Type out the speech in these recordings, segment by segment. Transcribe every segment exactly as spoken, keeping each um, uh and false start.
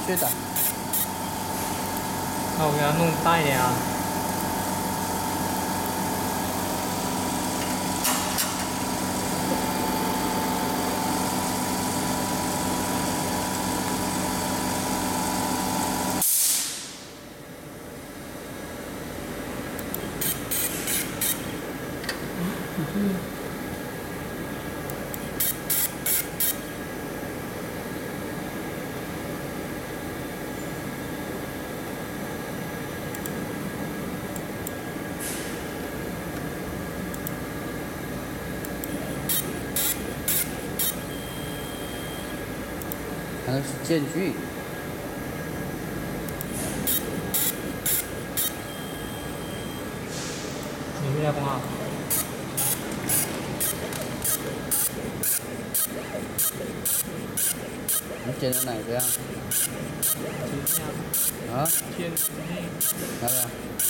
续的。 那我给它弄大一点啊。嗯， 还是间距。 你是加工啊？ 你剪的哪个呀？ 直径啊？ 剪直径。 哪个？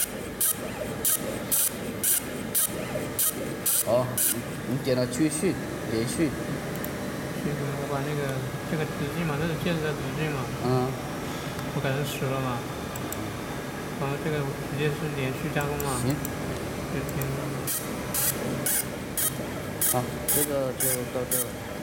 哦，你你剪了继续，连续。 这个我把那个这个直径嘛，这是建设直径嘛。 嗯。 我改成十了嘛。然后这个直接是连续加工嘛。 行。 就行。 好，这个就到这。